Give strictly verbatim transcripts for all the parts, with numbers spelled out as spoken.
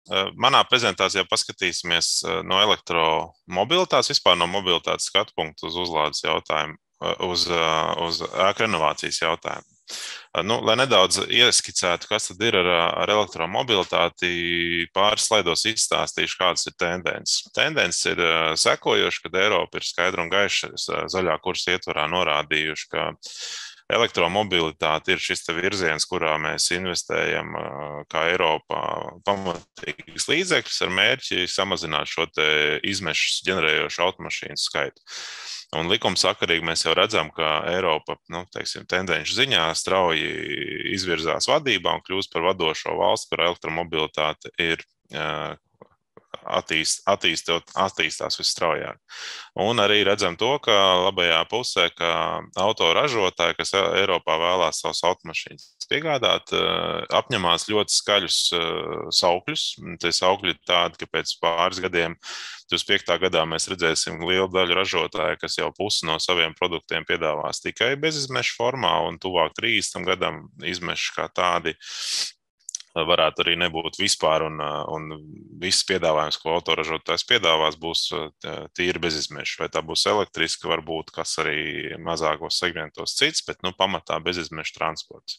manā prezentācijā paskatīsimies no elektromobilitātes, vispār no mobilitātes skatu punktu uz uzlādes jautājumu, uz, uz ēku renovācijas jautājumu. Nu, lai nedaudz ieskicētu, kas tad ir ar, ar elektromobilitāti, pāris slaidos izstāstīšu, kādas ir tendences. Tendences ir sekojošas, kad Eiropa ir skaidra un gaiša zaļā kursa ietvarā norādījuši, ka elektromobilitāte ir šis virziens, kurā mēs investējam kā Eiropā pamatīgas līdzekļus ar mērķi samazināt šo izmešus ģenerējošu automašīnu skaitu. Un likumsakarīgi mēs jau redzam, ka Eiropa, nu, teiksim, tendenci ziņā strauji izvirzās vadībā un kļūst par vadošo valsti, kur elektromobilitāte ir attīst, attīstot, attīstās visstraujāk. Un arī redzam to, ka labajā pusē, ka autoražotāji, kas Eiropā vēlās savus automašīnas piegādāt, apņemās ļoti skaļus saukļus. Tie saukļi ir tādi, ka pēc pāris gadiem, divdesmit piektā gadā mēs redzēsim lielu daļu ražotāju, kas jau pusi no saviem produktiem piedāvās tikai bezizmešu formā, un tuvāk trīsdesmitam gadam izmeši kā tādi varētu arī nebūt vispār, un, un viss piedāvājums, ko autoražotājs piedāvās, būs tīri bezizmešu. Vai tā būs elektriska, varbūt kas arī mazākos segmentos cits, bet nu, pamatā bezizmešu transports.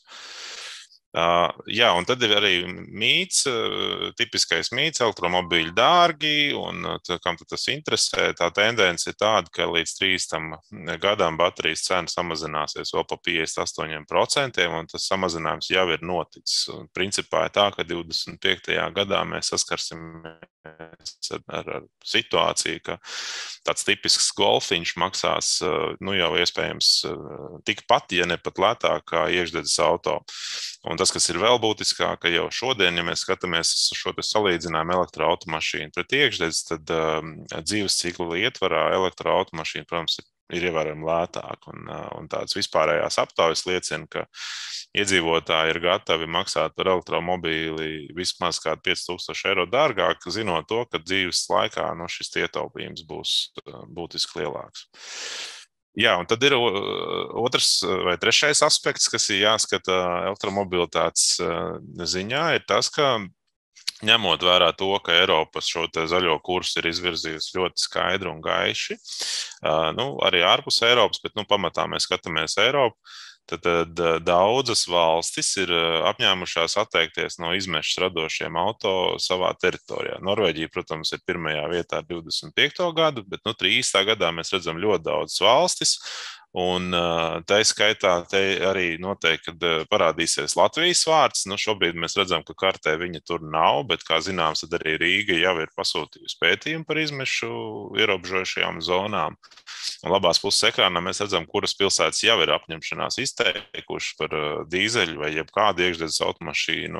Uh, jā, un tad ir arī mīts, uh, tipiskais mīts, elektromobīļi dārgi, un uh, kam tas interesē, tā tendence ir tāda, ka līdz trīsdesmitam gadam baterijas cena samazināsies vēl pa piecdesmit astoņiem procentiem, un tas samazinājums jau ir noticis. Un principā ir tā, ka divdesmit piektajā gadā mēs saskarsimies ar, ar, ar situāciju, ka tāds tipisks golfiņš maksās, uh, nu jau iespējams uh, tikpat, ja ne pat lētāk kā iekšdedzes auto. Un tas, kas ir vēl būtiskāk, ka jau šodien, ja mēs skatāmies šo salīdzinājumu elektroautomašīnu pret iekšdedzi, tad um, dzīves cikla ietvarā elektroautomašīna, protams, ir, ir ievērojami lētāka. Un, uh, un tādas vispārējās aptaujas liecina, ka iedzīvotāji ir gatavi maksāt par elektromobīli vismaz kādu pieci tūkstoši eiro dārgāk, zinot to, ka dzīves laikā no šis ietaupījums būs uh, būtiski lielāks. Jā, un tad ir otrs vai trešais aspekts, kas ir jāskata elektromobilitātes ziņā, ir tas, ka ņemot vērā to, ka Eiropas šo zaļo kursu ir izvirzījusi ļoti skaidri un gaiši, nu, arī ārpus Eiropas, bet nu, pamatā mēs skatāmies Eiropu, tad, tad daudzas valstis ir apņēmušās atteikties no izmešas radošiem auto savā teritorijā. Norvēģija, protams, ir pirmajā vietā ar divdesmit piekto gadu, bet nu, trīsdesmitā gadā mēs redzam ļoti daudz valstis. Un tā skaitā te arī noteikti, kad parādīsies Latvijas vārds. Nu, šobrīd mēs redzam, ka kartē viņa tur nav, bet, kā zināms, tad arī Rīga jau ir pasūtījusi pētījumu par izmešu ierobežojušajām zonām. Un labās puses ekrānā mēs redzam, kuras pilsētas jau ir apņemšanās izteikuši par dīzeļu vai jebkādu iekšdedzes automašīnu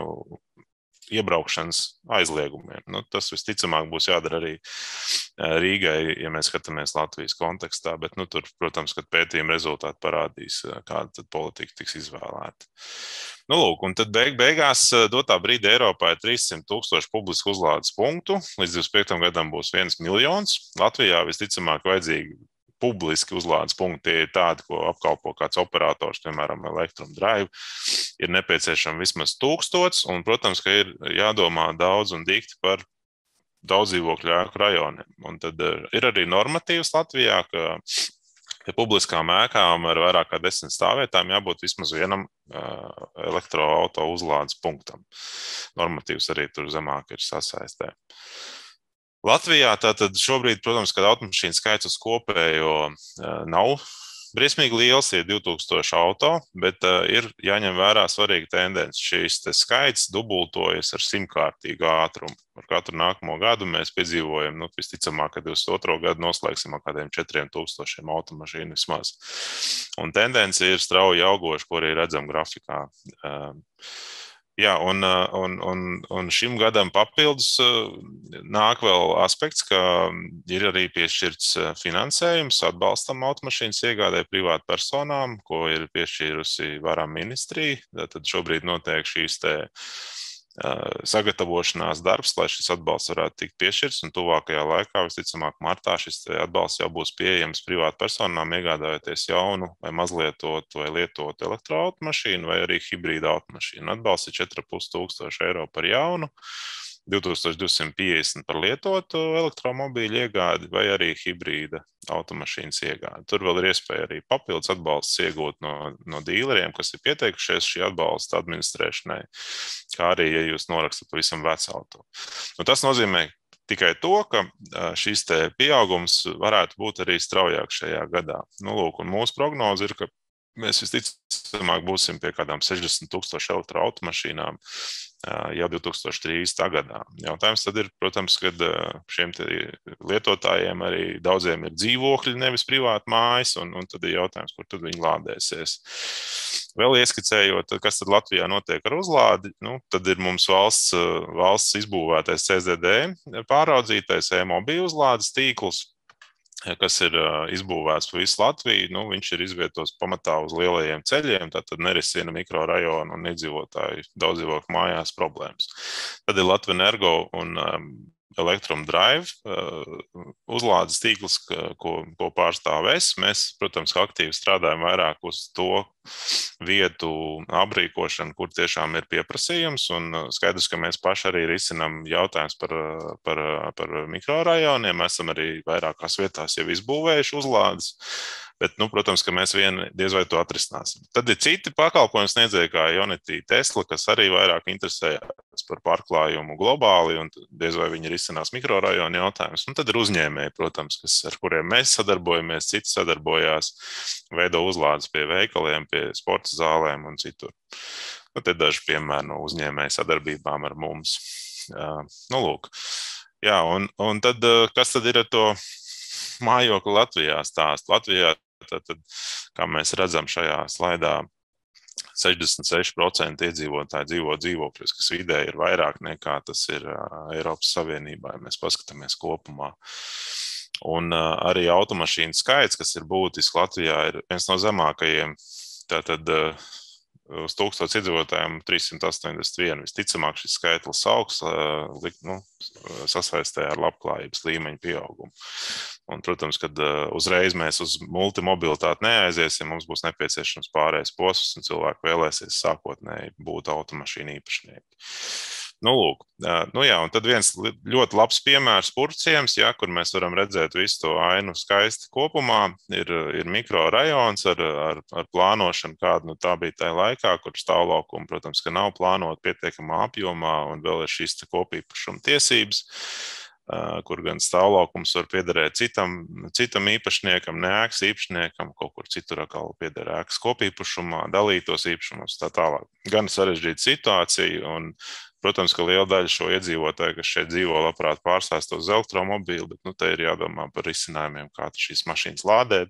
iebraukšanas aizliegumiem. Nu, tas visticamāk būs jādara arī Rīgai, ja mēs skatāmies Latvijas kontekstā, bet nu, tur, protams, kad pētījuma rezultāti parādīs, kāda tad politika tiks izvēlēta. Nu, lūk, un tad beig, beigās dotā brīdī Eiropā ir trīssimt tūkstoši publisku uzlādes punktu, līdz divdesmit piektajam gadam būs viens miljons. Latvijā visticamāk vajadzīgi publiski uzlādes punkti ir tādi, ko apkalpo kāds operators, piemēram, Electrum Drive, ir nepieciešama vismaz tūkstots, un, protams, ka ir jādomā daudz un dikti par daudz dzīvokļu ēku rajoniem. Un tad ir arī normatīvs Latvijā, ka ja publiskām ēkām ar vairāk kā desmit stāvvietām jābūt vismaz vienam uh, elektroauto uzlādes punktam. Normatīvs arī tur zemāk ir sasaistē. Latvijā tātad šobrīd, protams, kad automašīnu skaits uz kopējo nav briesmīgi liels, ir divi tūkstoši auto, bet ir jāņem vērā svarīga tendence. Šīs skaits dubultojas ar simtkārtīgu ātrumu. Ar katru nākamo gadu mēs piedzīvojam, nu, visticamāk, ka divdesmit otro gadu noslēgsim ar kādiem četriem tūkstošiem automašīnu vismaz. Un tendence ir strauji augoša, ko arī redzam grafikā. Jā, un, un, un, un šim gadam papildus nāk vēl aspekts, ka ir arī piešķirts finansējums atbalstam automašīnas iegādē privātu personām, ko ir piešķīrusi varam ministrija. Tad šobrīd notiek šīs te sagatavošanās darbs, lai šis atbalsts varētu tikt piešķirts, un tuvākajā laikā, visticamāk, martā šis atbalsts jau būs pieejams privātu personām, iegādājoties jaunu vai mazlietotu vai lietotu elektroautomašīnu vai arī hibrīdu automašīnu. Atbalsts ir četri ar pus tūkstoši eiro par jaunu divi tūkstoši divsimt piecdesmit par lietotu elektromobīļu iegādi vai arī hibrīda automašīnas iegādi. Tur vēl ir iespēja arī papildus atbalsts iegūt no, no dīleriem, kas ir pieteikušies šī atbalsta administrēšanai, kā arī, ja jūs norakstat pavisam vecu auto. Nu, tas nozīmē tikai to, ka šis te pieaugums varētu būt arī straujāk šajā gadā. Nu, lūk, un mūsu prognoze ir, ka mēs visticamāk būsim pie kādām sešdesmit tūkstoši elektroautomašīnām jau divi tūkstoši trīsdesmitā gadā. Jautājums tad ir, protams, kad šiem lietotājiem arī daudziem ir dzīvokļi, nevis privāti mājas, un, un tad ir jautājums, kur tad viņi lādēsies. Vēl ieskicējot, kas tad Latvijā notiek ar uzlādi, nu, tad ir mums valsts, valsts izbūvētais C Z D pāraudzītais e-mobīlu uzlādes tīkls, kas ir izbūvēts pa visu Latviju. Nu, viņš ir izvietots pamatā uz lielajiem ceļiem, tātad nerisina mikrorajonu un iedzīvotāju daudzdzīvokļu mājās problēmas. Tad ir Latvenergo un um, Electrum Drive uh, uzlādes tīkls, ko, ko pārstāv es. Mēs, protams, aktīvi strādājam vairāk uz to vietu aprīkošanu, kur tiešām ir pieprasījums, un skaidrs, ka mēs paši arī risinām jautājums par, par, par mikrorajoniem. Mēs esam arī vairākās vietās jau izbūvējuši uzlādes, bet, nu, protams, ka mēs vien diez vai to atrisināsim. Tad ir citi pakalpojumu sniedzēji, kā Ionity, Tesla, kas arī vairāk interesējas par pārklājumu globāli, un diez vai viņi risinās mikrorajonu jautājumus. Un tad ir uzņēmēji, protams, kas, ar kuriem mēs sadarbojamies, citi sadarbojās, veido uzlādes pie veikaliem, pie sporta zālēm un citur. Nu, te daži piemēri no uzņēmēju sadarbībām ar mums. Uh, nu, lūk. Jā, un, un tad, kas tad ir ar to mājokli Latvijā stāst? Latvijā, tad, tad, kā mēs redzam šajā slaidā, sešdesmit seši procenti iedzīvotāji dzīvo dzīvokļos, kas vidēji ir vairāk nekā tas ir uh, Eiropas Savienībā, ja mēs paskatāmies kopumā. Un uh, arī automašīnu skaits, kas ir būtiski Latvijā, ir viens no zemākajiem. Tātad uh, uz tūkstotis iedzīvotājiem trīssimt astoņdesmit viens. Visticamāk šis skaitlis augs uh, nu, sasaistē ar labklājības līmeņa pieaugumu. Un, protams, kad uh, uzreiz mēs uz multimobilitāti neaiziesim, mums būs nepieciešams pārējais posms, un cilvēki vēlēsies sākotnēji būt automašīnu īpašnieki. Nu, lūk, nu jā, un tad viens ļoti labs piemērs Purvciems, ja, kur mēs varam redzēt visu to ainu skaisti kopumā, ir, ir mikrorajons ar, ar, ar plānošanu, kāda nu, tā bija tajā laikā, kur stāvlaukumi, protams, ka nav plānot pietiekamā apjomā, un vēl ir šīs kopīpašuma tiesības, kur gan stāvlaukums var piederēt citam, citam īpašniekam, ne ēkas īpašniekam, kaut kur citur atkal pieder ēkas kopīpašumā, dalītos īpašumos, tā tālāk. Gan sarežģīta situācija, un protams, ka liela daļa šo iedzīvotāju, kas šeit dzīvo, labprāt pārstāst uz elektromobīlu, bet nu, te ir jādomā par risinājumiem, kā šīs mašīnas lādēt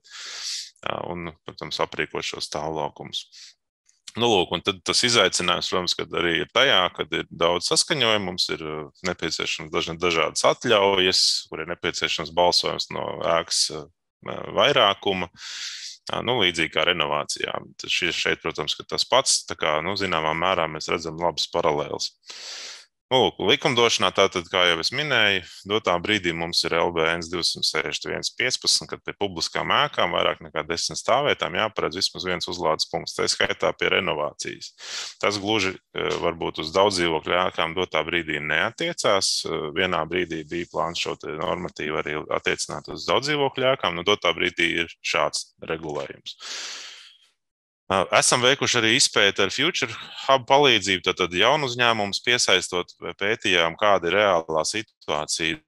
un, protams, aprīkot šos stāvlaukumus. Nu, lūk, un tad tas izaicinājums, protams, kad arī ir tajā, kad ir daudz saskaņojumu, mums ir nepieciešams dažādas atļaujas, kur ir nepieciešams balsojums no ēkas vairākuma. Nu, līdzīgi kā renovācijā. Šeit, protams, ka tas pats, tā kā, nu, zināmā mērā mēs redzam labas paralēles. Nu, lūk, likumdošanā tātad, kā jau es minēju, dotā brīdī mums ir L B N divsimt sešdesmit viens piecpadsmit, kad pie publiskām ēkām vairāk nekā desmit stāvvietām jāparedz vismaz viens uzlādes punkts, tā skaitā pie renovācijas. Tas gluži varbūt uz daudz dzīvokļu ēkām dotā brīdī neatiecās. Vienā brīdī bija plāns šo normatīvu arī attiecināt uz daudz dzīvokļu ēkām, nu dotā brīdī ir šāds regulējums. Esam veikuši arī izpēti ar Future Hub palīdzību, tad jaunu uzņēmumus piesaistot, pētījām, kāda ir reālā situācija.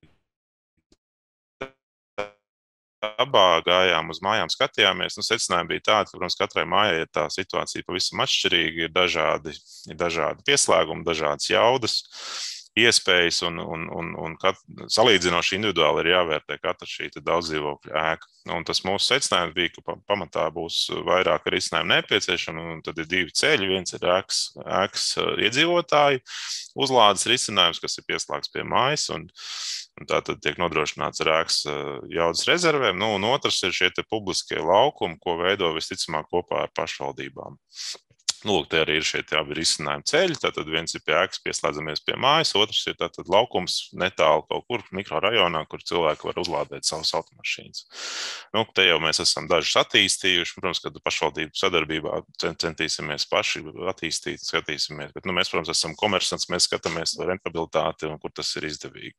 Dabā gājām uz mājām, skatījāmies, nu, secinājumi bija tādi, ka, protams, katrai mājai ir tā situācija pavisam atšķirīga, ir dažādi, ir dažādi pieslēgumi, dažādas jaudas, iespējas, un, un, un, un kat, salīdzinoši individuāli ir jāvērtē katra šī daudzdzīvokļu ēka. Un tas mūsu secinājums bija, ka pamatā būs vairāk risinājumu nepieciešami, un tad ir divi ceļi. Viens ir ēkas, ēkas iedzīvotāju uzlādes risinājums, kas ir pieslēgts pie mājas, un, un tā tad tiek nodrošināts ar ēkas jaudas rezervēm. Nu, un otrs ir šie te publiskie laukumi, ko veido visticamāk kopā ar pašvaldībām. Lūk, te arī ir šie abi risinājumi ceļi. Tātad viens ir pie ēkas, pieslēdzamies pie mājas, otrs ir tātad laukums netālu kaut kur mikrorajonā, kur cilvēki var uzlādēt savas automašīnas. Nu, te jau mēs esam dažus attīstījuši. Protams, kad pašvaldību sadarbībā centīsimies paši attīstīt, skatīsimies. Bet, nu, mēs, protams, esam komersants, mēs skatāmies rentabilitāti un kur tas ir izdevīgi.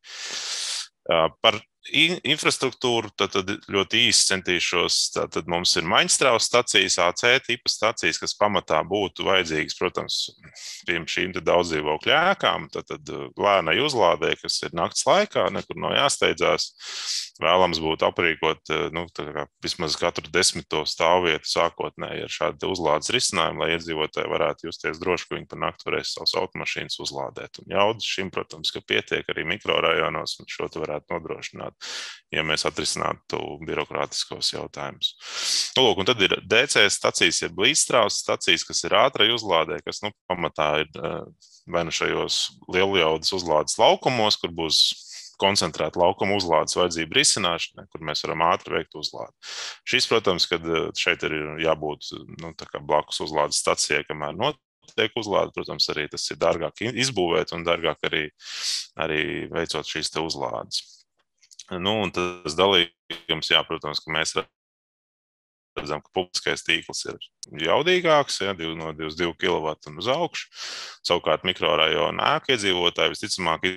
Par infrastruktūru tad, tad ļoti īsi centīšos. Tad mums ir Maņstrāvas stacijas, A C tipa stacijas, kas pamatā būtu vajadzīgas, protams, pie šīm daudzdzīvokļu ēkām. Tad, tad lēnai uzlādē, kas ir nakts laikā, nekur nav jāsteidzās. Vēlams būtu aprīkot nu, kā, vismaz katru desmito stāvvietu sākotnēji ar šādu uzlādes risinājumu, lai iedzīvotāji varētu justies droši, ka viņi par nakti varēs savas automašīnas uzlādēt. Un jaudas šim, protams, ka pietiek arī mikrorajonos, un šo te varētu nodrošināt, ja mēs atrisinātu birokrātiskos jautājumus. Nu, lūk, un tad ir D C stacijas, ir līdzstrāvas stacijas, kas ir ātrai uzlādē, kas nu, pamatā ir vai nu šajos lieljaudas uzlādes laukumos, kur būs koncentrēta laukuma uzlādes vajadzību risināšana, kur mēs varam ātri veikt uzlādi. Šis, protams, kad šeit ir jābūt nu, blakus uzlādes stacijai, kamēr notiek uzlāde, protams, arī tas ir dārgāk izbūvēt un dārgāk arī, arī veicot šīs te uzlādes. Nu, un tas dalījums, jā, protams, ka mēs redzam, ka publiskais tīkls ir jaudīgāks, ja, no divdesmit divi kilovatī un uz augšu. Savukārt mikrorajona ēku iedzīvotāji visticamāk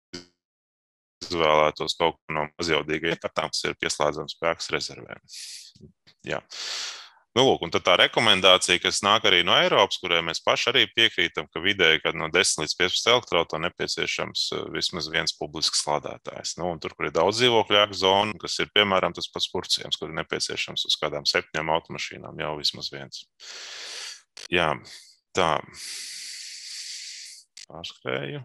izvēlētos kaut ko no mazjaudīgajiem kartām, kas ir pieslēdzams spēks rezervēm. Jā. Nu, lūk, un tad tā rekomendācija, kas nāk arī no Eiropas, kurai mēs paši arī piekrītam, ka vidēji, kad no desmit līdz piecpadsmit elektroauto nepieciešams vismaz viens publisks lādētājs. Nu, un tur, kur ir daudz dzīvokļu ēku zonu, kas ir, piemēram, tas pats Purciems, kur ir nepieciešams uz kādām septiņām automašīnām jau vismaz viens. Jā, tā. Pārskrēju.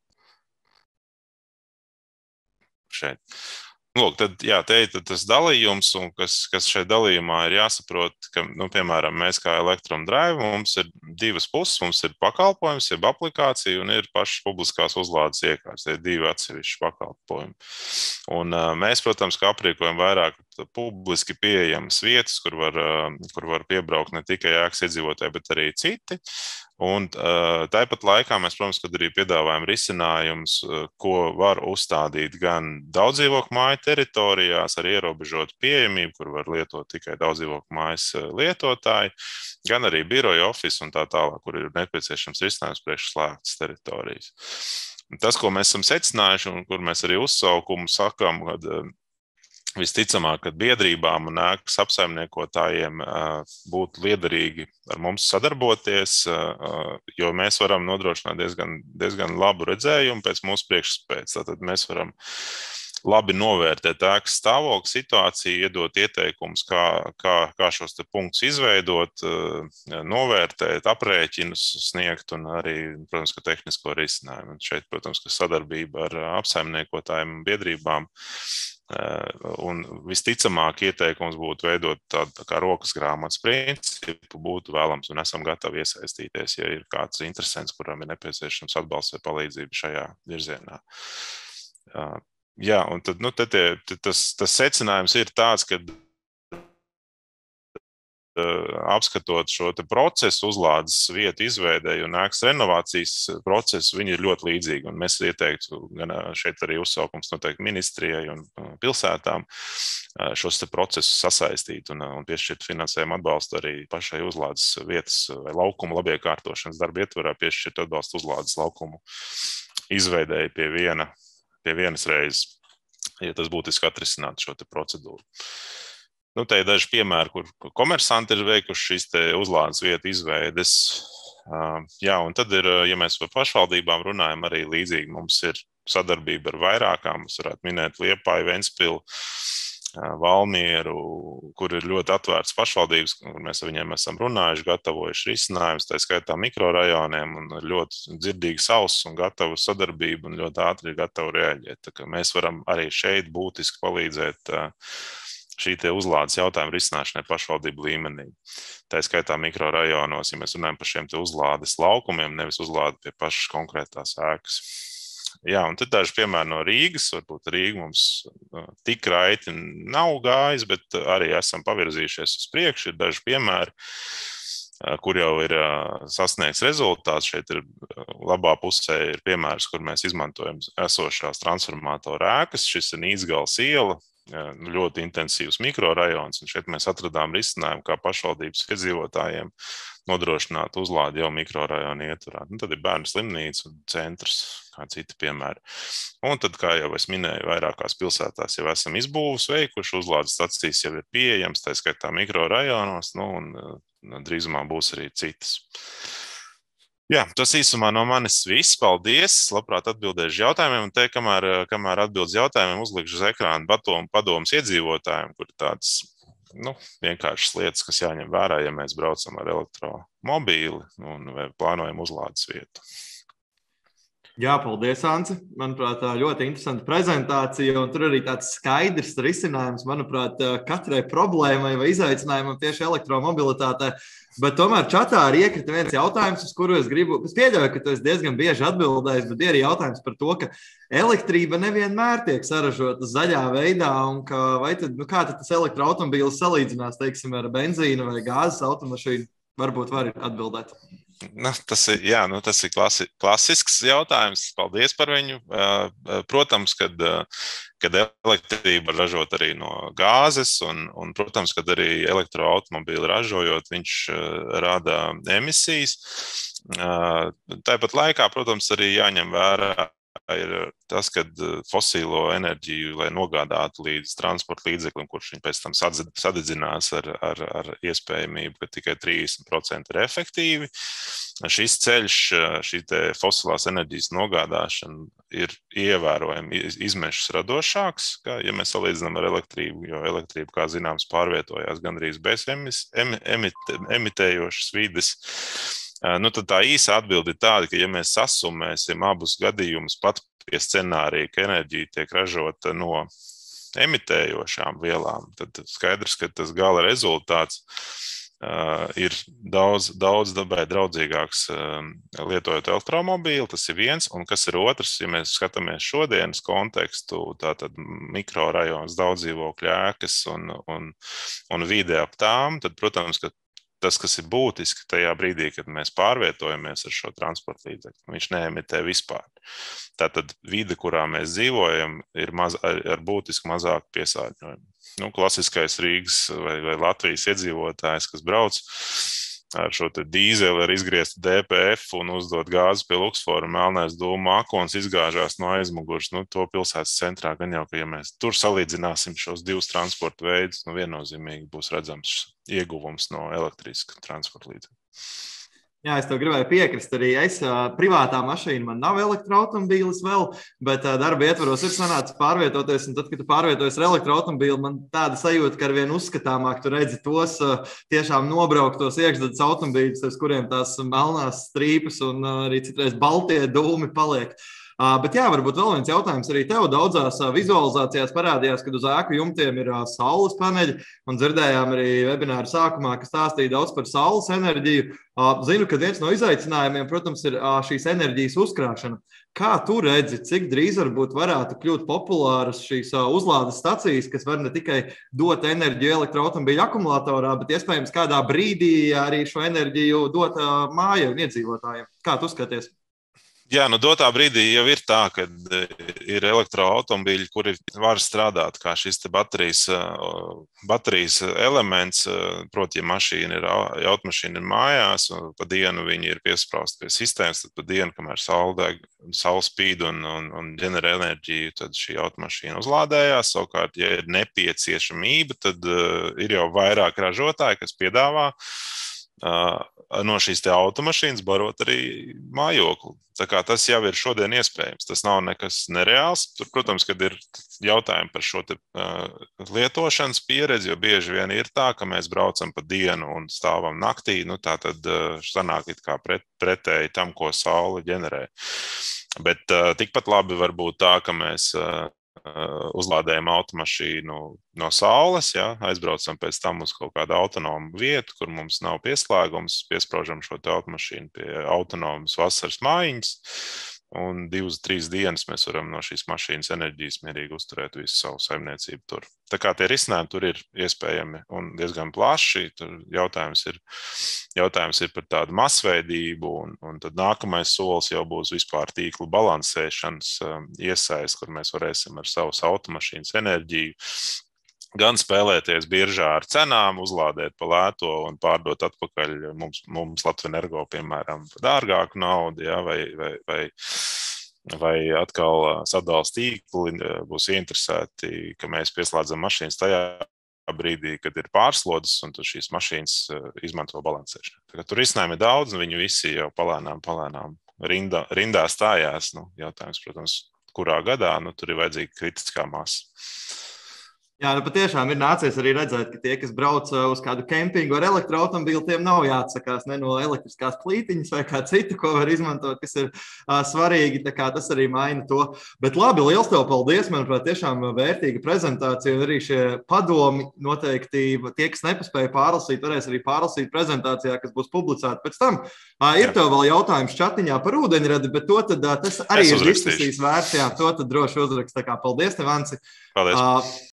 Šeit. Lūk, tad, jā, te ir tas dalījums, un kas, kas šeit dalījumā ir jāsaprot, ka, nu, piemēram, mēs kā Electrum Drive, mums ir divas puses, mums ir pakalpojums, jeb aplikācija, un ir pašas publiskās uzlādes iekārtas, tie ir divi atsevišķi pakalpojumi. Un uh, mēs, protams, kā aprīkojam vairāk publiski pieejamas vietas, kur var, uh, kur var piebraukt ne tikai ēkas iedzīvotāji, bet arī citi. Un uh, tāpat laikā mēs, protams, kad arī piedāvājam risinājumus, uh, ko var uzstādīt gan daudzdzīvokļu māju teritorijās ar ierobežotu pieejamību, kur var lietot tikai daudzdzīvokļu mājas lietotāji, gan arī biroja office un tā tālāk, kur ir nepieciešams risinājums priekš slēgtas teritorijas. Tas, ko mēs esam secinājuši un kur mēs arī uzsaukumu sakam, kad uh, visticamāk, ka biedrībām un ēkas apsaimniekotājiem būtu liederīgi ar mums sadarboties, jo mēs varam nodrošināt diezgan, diezgan labu redzējumu pēc mūsu priekšspējas. Tātad mēs varam labi novērtēt ēkas stāvokli situāciju, iedot ieteikumus, kā, kā, kā šos te punktus izveidot, novērtēt, aprēķinus sniegt un arī, protams, ka tehnisko risinājumu. Un šeit, protams, ka sadarbība ar apsaimniekotājiem un biedrībām un visticamāk ieteikums būtu veidot tādu tā kā rokas grāmatas principu, būtu vēlams un esam gatavi iesaistīties, ja ir kāds interesants, kuram ir nepieciešams atbalsts vai palīdzība šajā virzienā. Jā, un tad, nu, tad tie, tas, tas secinājums ir tāds, ka apskatot šo procesu, uzlādes vietu izveidēju un ēkas renovācijas procesu, viņi ir ļoti līdzīgi. Un mēs ieteiktu, gan šeit arī uzsaukums noteikti ministrijai un pilsētām šos te procesus sasaistīt un, un piešķirt finansējumu atbalstu arī pašai uzlādes vietas vai laukumu labiekārtošanas darba ietvarā, piešķirt atbalstu uzlādes laukumu izveidēju pie, viena, pie vienas reizes, ja tas būtiski atrisināt šo te procedūru. Nu, te ir daži piemēri, kur komersanti ir veikuši šīs te uzlādes vietu izveides. Jā, un tad ir, ja mēs par pašvaldībām runājam, arī līdzīgi mums ir sadarbība ar vairākām. Mēs varētu minēt Liepāju, Ventspilu, Valmieru, kur ir ļoti atvērts pašvaldības, kur mēs ar viņiem esam runājuši, gatavojuši risinājumus, tā skaitā mikrorajoniem, un ļoti dzirdīgi sauss un gatavu sadarbību un ļoti ātri ir gatavi reaģēt. Tā kā mēs varam arī šeit būtiski palīdzēt šī te uzlādes jautājuma risināšanai pašvaldību līmenī. Tā skaitā mikrorajonos, ja mēs runājam par šiem te uzlādes laukumiem, nevis uzlādi pie pašas konkrētās ēkas. Jā, un tad daži piemēri no Rīgas, varbūt Rīga mums tik raiti nav gājis, bet arī esam pavirzījušies uz priekšu, ir daži piemēri. kur jau ir sasniegts rezultāts. Šeit ir labā pusē ir piemērs, kur mēs izmantojam esošās transformatoru ēkas. Šis ir Nīcgales iela, ļoti intensīvs mikrorajons, un šeit mēs atradām risinājumu, kā pašvaldības iedzīvotājiem nodrošināt uzlādi jau mikrorajona ietvarā. Nu, tad ir bērnu slimnīca un centrs, kā citi piemēri. Un tad, kā jau es minēju, vairākās pilsētās jau esam izbūvus veikuši, uzlādes stacijas jau ir pieejams, tā skaitā mikrorajonos, nu, un drīzumā būs arī citas. Jā, tas īsumā no manis viss. Paldies! Labprāt atbildēšu jautājumiem, un te, kamēr, kamēr atbildes jautājumiem, uzlikšu uz ekrāna padomu, padomus iedzīvotājiem, kur ir tādas nu, vienkāršas lietas, kas jāņem vērā, ja mēs braucam ar elektromobīli un vai plānojam uzlādes vietu. Jā, paldies, Anci. Manuprāt, ļoti interesanta prezentācija, un tur arī tāds skaidrs risinājums, manuprāt, katrai problēmai vai izaicinājumam tieši elektromobilitātē. Bet tomēr čatā arī iekrita viens jautājums, uz kuru es gribu. Es pieļauju, ka tu esi diezgan bieži atbildējis, bet ir arī jautājums par to, ka elektrība nevienmēr tiek saražota zaļā veidā, un ka, vai tad, nu, kā tad tas elektroautomobīls salīdzinās, teiksim, ar benzīnu vai gāzes automašīnu? Varbūt var atbildēt. Nu, tas ir, jā, nu, tas ir klasi, klasisks jautājums. Paldies par viņu. Protams, kad, kad elektrība ražot arī no gāzes, un, un protams, kad arī elektroautomobīli ražojot, viņš rada emisijas. Tāpat laikā, protams, arī jāņem vērā ir tas, ka fosīlo enerģiju, lai nogādātu līdz transporta līdzeklim, kurš viņi pēc tam sadedzinās ar, ar, ar iespējamību, ka tikai trīsdesmit procenti ir efektīvi. Šis ceļš, šī te fosilās enerģijas nogādāšana ir ievērojami izmešus radošāks, kā, ja mēs salīdzinām ar elektrību, jo elektrība, kā zināms, pārvietojās gandrīz bez emis, emi, emite, emitējošas vides. Nu, tad tā īsa atbilde ir tāda, ka ja mēs sasumēsim abus gadījumus pat pie scenārija, ka enerģija tiek ražota no emitējošām vielām, tad skaidrs, ka tas gala rezultāts uh, ir daudz, daudz dabai draudzīgāks uh, lietojot elektromobīlu, tas ir viens, un kas ir otrs, ja mēs skatāmies šodienas kontekstu, tātad mikrorajons, daudz dzīvokļu ēkas un, un, un vide ap tām, tad, protams, ka tas, kas ir būtiski tajā brīdī, kad mēs pārvietojamies ar šo transporta līdzekli, viņš neemitē vispār. Tātad vide, kurā mēs dzīvojam, ir maz, ar būtiski mazāku piesārņojumu. Nu, klasiskais Rīgas vai, vai Latvijas iedzīvotājs, kas brauc ar šo te dīzeli, ar izgrieztu D P F un uzdot gāzi pie Luksfora, melnais dūmu mākonis izgāžās no aizmugurs. Nu, to pilsētas centrā gan jau, ka ja mēs tur salīdzināsim šos divus transporta veidus, nu viennozīmīgi būs redzams ieguvums no elektriska transporta līdzekļa. Jā, es tev gribēju piekrist arī. Es privātā mašīna, man nav elektroautomobīlis vēl, bet darba ietvaros ir sanācis pārvietoties, un tad, kad tu pārvietojies ar elektroautomobīlu, man tāda sajūta, ka arvien uzskatāmāk tu redzi tos tiešām nobrauktos iekšzemes automobīļus, ar kuriem tās melnās strīpas un arī citreiz baltie dūmi paliek. Uh, bet jā, varbūt vēl viens jautājums arī tev. Daudzās uh, vizualizācijās parādījās, kad uz ēku jumtiem ir uh, saules paneļi, un dzirdējām arī webināru sākumā, kas stāstīja daudz par saules enerģiju. Uh, zinu, ka viens no izaicinājumiem, protams, ir uh, šīs enerģijas uzkrāšana. Kā tu redzi, cik drīz varbūt varētu kļūt populāras šīs uh, uzlādes stacijas, kas var ne tikai dot enerģiju elektroautomobīļu akumulatorā, bet iespējams kādā brīdī arī šo enerģiju dot uh, mājai un iedzīvotājiem? Kā tu skaties? Jā, nu dotā brīdī jau ir tā, ka ir elektroautomobīļi, kuri var strādāt kā šis te baterijas, baterijas elements, proti, ja mašīna ir, ja automašīna ir mājās, un pa dienu viņi ir piesprāsti pie sistēmas, tad pa dienu, kamēr saule, saule spīd un, un, un ģenerē enerģiju, tad šī automašīna uzlādējās. Savukārt, ja ir nepieciešamība, tad uh, ir jau vairāk ražotāji, kas piedāvā uh, no šīs te automašīnas barot arī mājokli. Tā kā tas jau ir šodien iespējams. Tas nav nekas nereāls. Tur, protams, kad ir jautājumi par šo te, uh, lietošanas pieredzi, jo bieži vien ir tā, ka mēs braucam pa dienu un stāvam naktī, nu tā tad uh, sanāk it kā pret, pretēji tam, ko saule ģenerē. Bet uh, tikpat labi var būt tā, ka mēs uh, uzlādējam automašīnu no saules, ja, aizbraucam pēc tam uz kaut kādu autonomu vietu, kur mums nav pieslēgums, piespraužam šo te automašīnu pie autonomas vasaras mājiņas, un divas, trīs dienas mēs varam no šīs mašīnas enerģijas mierīgi uzturēt visu savu saimniecību tur. Tā kā tie risinājumi tur ir iespējami un diezgan plaši. Tur jautājums ir, jautājums ir par tādu masveidību, un, un tad nākamais solis jau būs vispār tīklu balansēšanas um, iesaist, kur mēs varēsim ar savas automašīnas enerģiju gan spēlēties biržā ar cenām, uzlādēt pa lēto un pārdot atpakaļ mums, mums Latvenergo, piemēram, dārgāku naudu, ja, vai, vai, vai, vai atkal sadals tīkli būs interesēti, ka mēs pieslēdzam mašīnas tajā brīdī, kad ir pārslodzes, un tu šīs mašīnas izmanto balansēšanu. Tagad tur risinājumi ir daudz, un viņi visi jau palēnām, palēnām rindā, rindā stājās. Nu, jautājums, protams, kurā gadā, nu, tur ir vajadzīga kritiskā masa. Jā, nu patiešām ir nācies arī redzēt, ka tie, kas brauc uz kādu kempingu ar elektroautomobīlu, tiem nav jāatsakās ne no elektriskās plītiņas vai kā citu, ko var izmantot, kas ir uh, svarīgi. Tā kā tas arī maina to. Bet labi, liels tev paldies. Manuprāt, tiešām vērtīga prezentācija un arī šie padomi noteikti tie, kas nepaspēja pārlasīt, varēs arī pārlasīt prezentācijā, kas būs publicēta pēc tam. Uh, ir tev vēl jautājums čatiņā par ūdeņradi, bet to tad uh, tas arī ir diskusijas vērts. Jā, to tad droši uzrakst. Tā kā paldies tev, Anci. Paldies. Uh,